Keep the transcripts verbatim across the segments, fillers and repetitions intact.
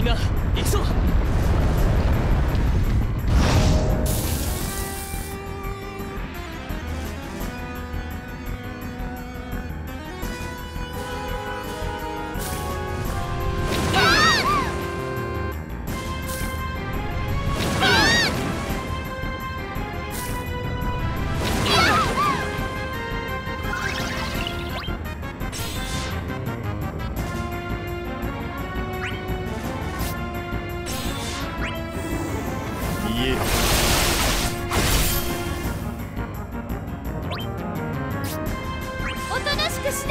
が行くぞ。 おとなしくして。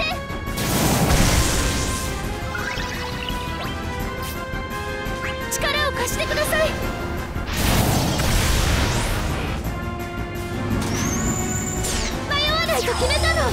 力を貸してください。迷わないと決めたの。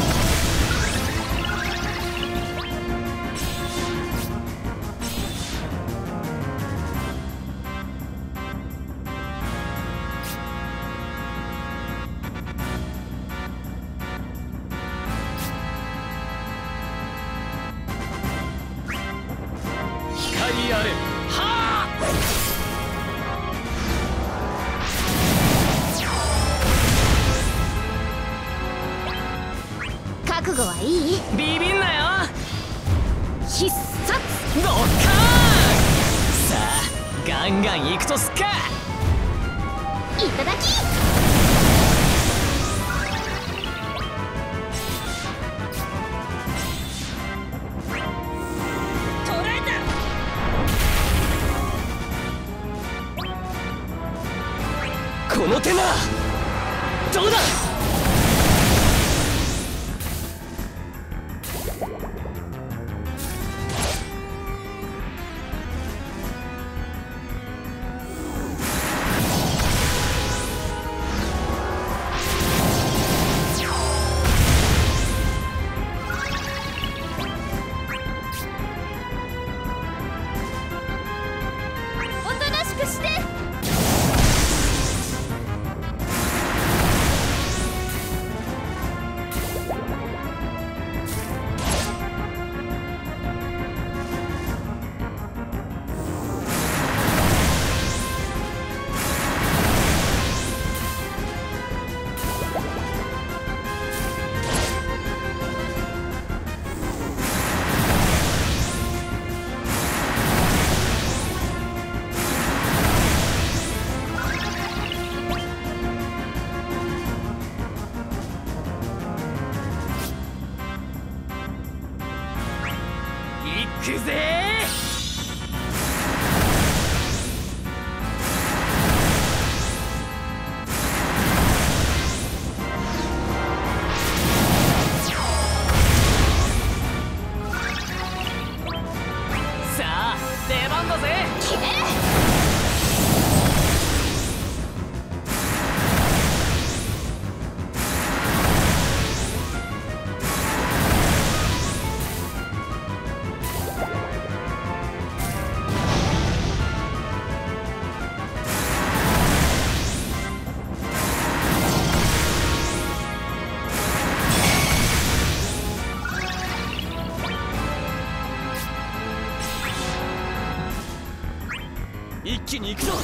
光あれ。はあ。 覚悟はいい？ ビビんなよ。 必殺。 ドッカーン。さあガンガン行くとすっか。 いただき。 この手ならどうだ。 おとなしくして。行くぜ。さあ出番だぜ。 決める。 一気に行くぞ。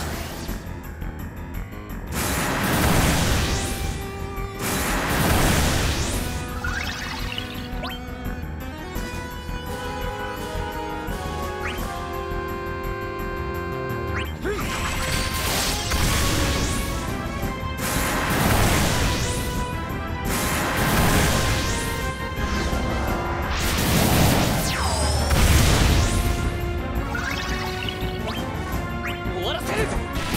終わらせる。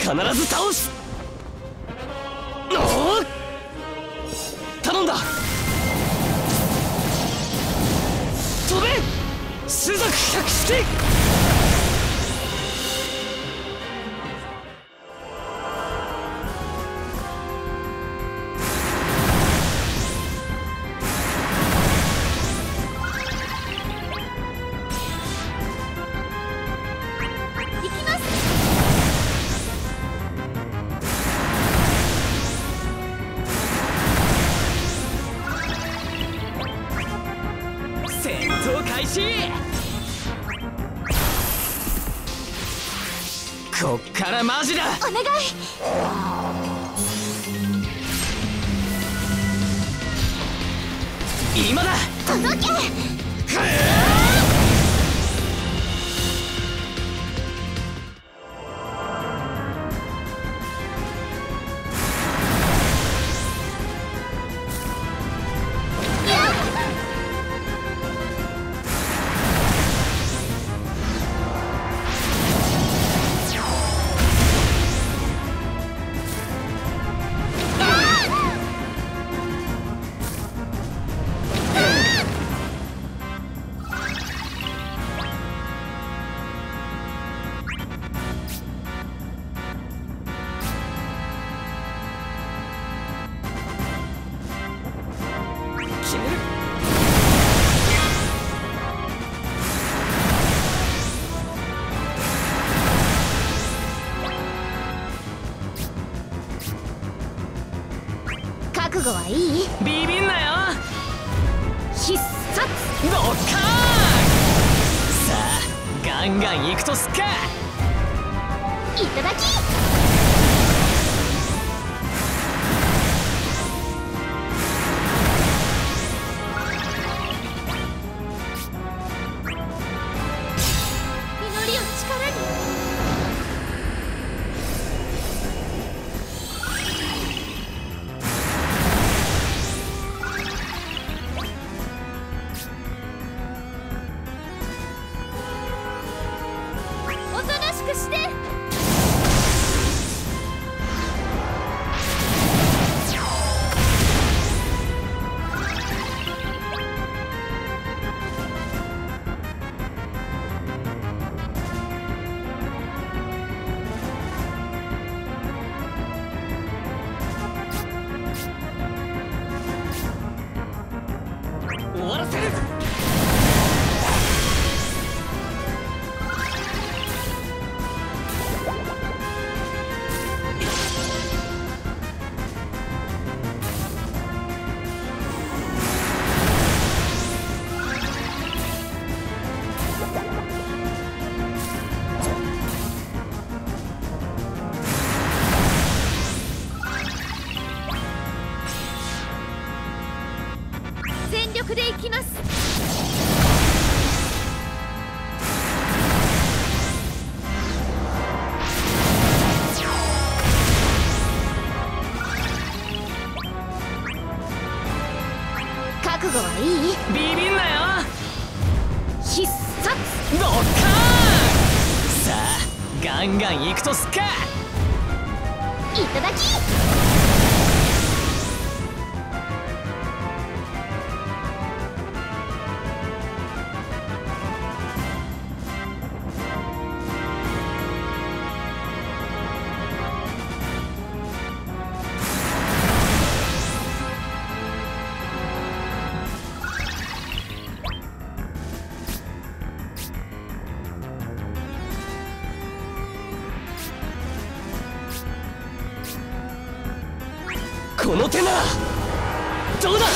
ず倒す。おお、頼んだ。飛べ種族百式。こっからマジだ。 お願い。 今だ。 届け。覚悟はいい？ ビビんなよ。 必殺ドッカーン。 さあガンガン行くとすっか。 いただき。祈りを力に。おとなしくして。 終わらせる。 全力でいきます。覚悟はいい？ ビビんなよ。 必殺ドッカーン。 さあガンガン行くとすっか。 いただき。 この手ならどうだ。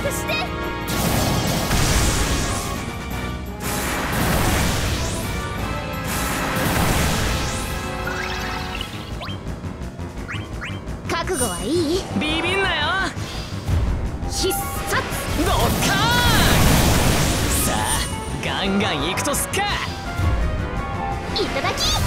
くして。覚悟はいい？ ビビんなよ。 必殺ドッカーン。さあガンガン行くとすっか。 いただき。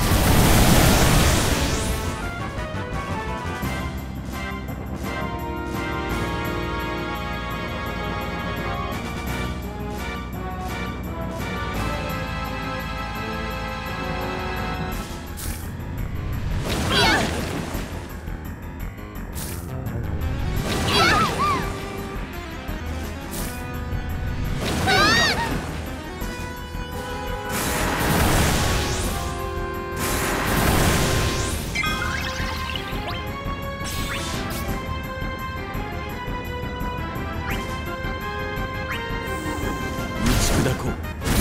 砕こう。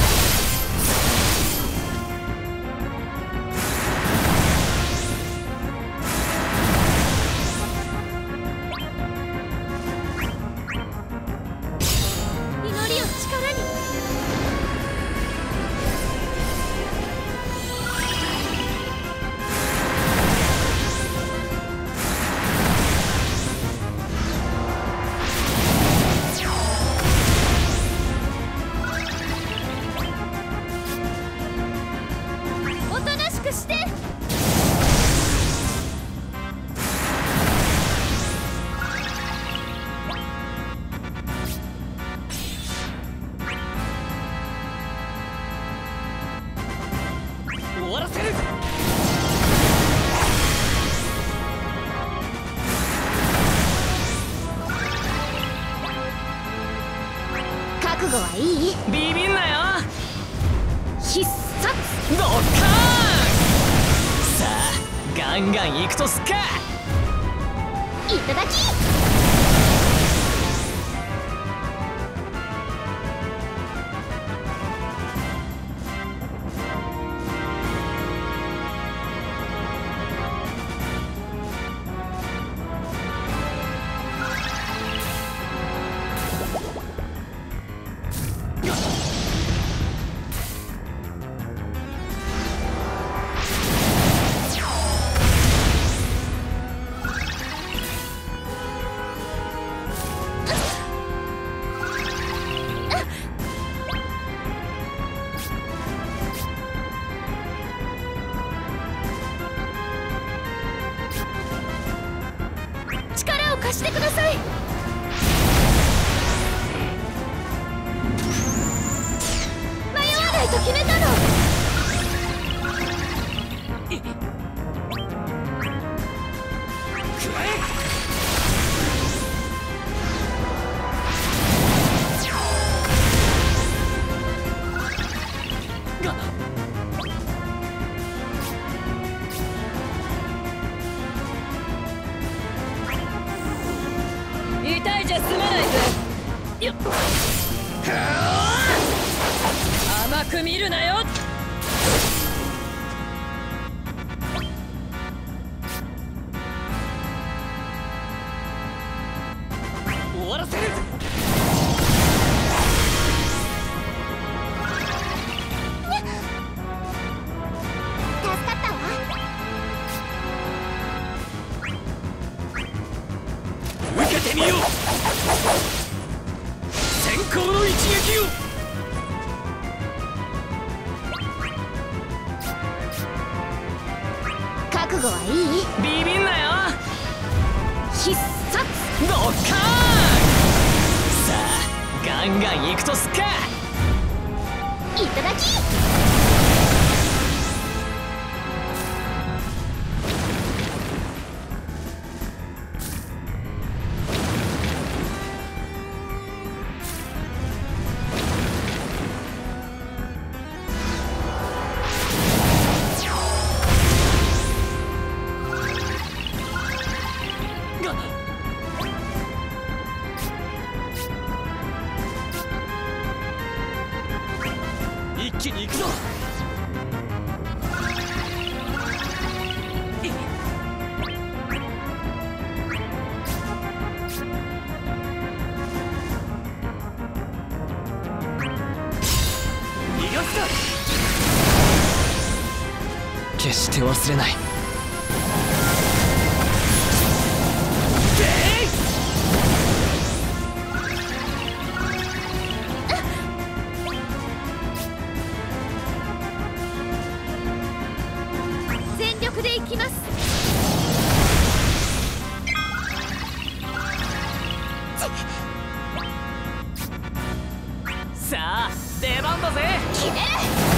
祈りを力に。おとなしくして。 終わらせる。 覚悟はいい？ ビビんなよ。 必殺ドッカーン。さあガンガン行くとすっか。 いただき。力を貸してください。迷わないと決めたの。 くらえ。が痛いじゃ済まないぜ。 よっ。 甘く見るなよ。 終わらせる。 助かったわ。 受けてみよう。先行の一撃を。 覚悟はいい？ ビビんなよ。 必殺ドッカーン。さあガンガン行くとすっか。 いただき。 が一気に行くぞ。 決して忘れない。 全力でいきます。 さあ出番だぜ。 決める。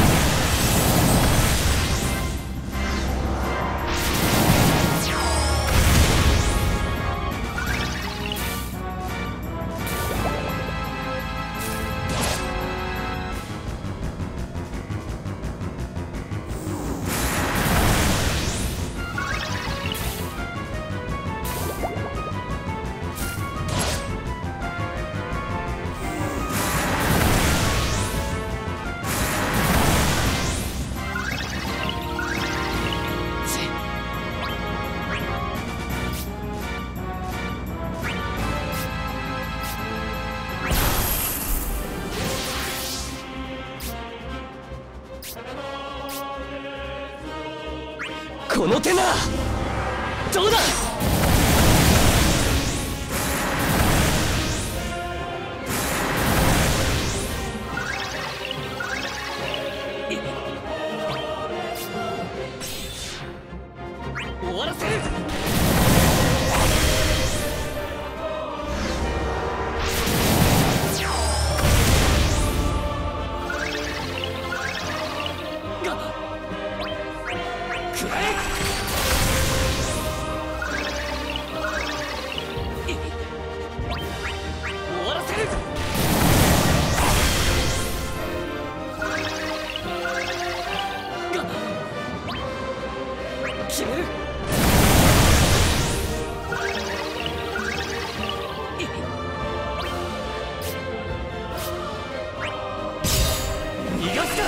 この手ならどうだ。終わらせる。決める。逃がすか。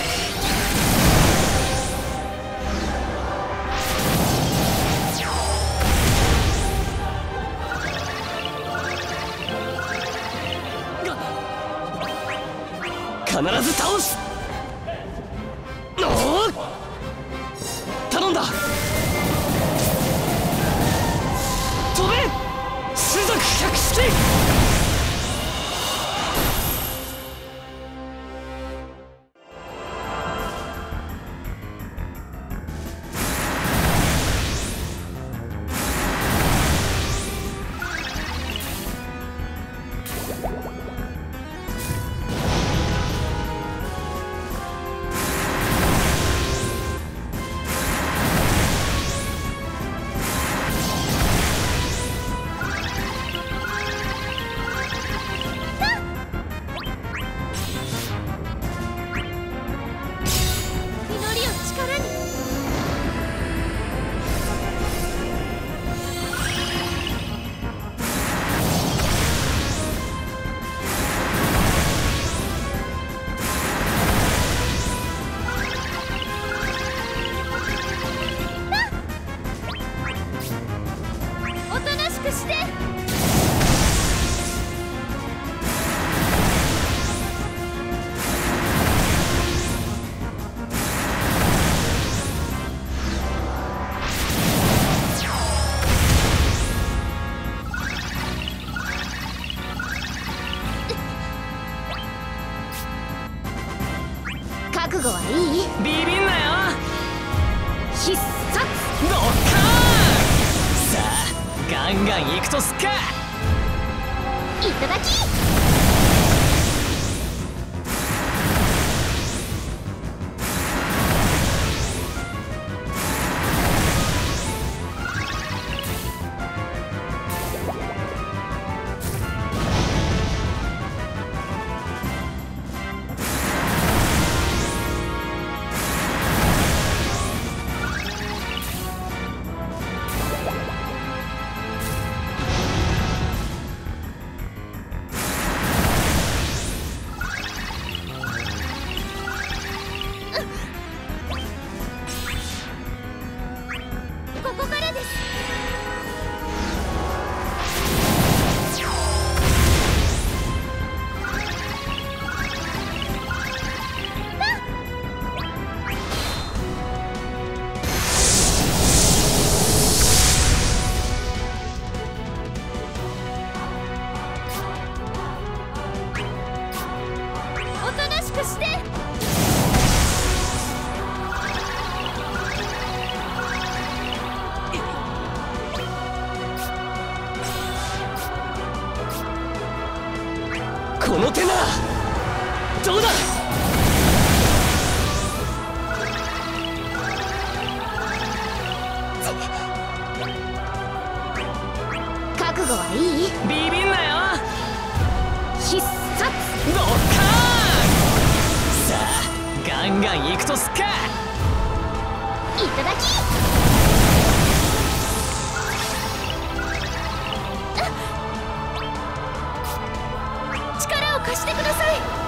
必ず倒す。おお、頼んだ。飛べ種族百式。 覚悟はいい？ ビビんなよ。 必殺ドッカーン。さあガンガン行くとすっか。 いただき。 貸して。 この手ならどうだ。 覚悟はいい？ ビビんなよ。 必殺。 ドッカーン。さあガンガン行くとすっか。 いただき。力を貸してください。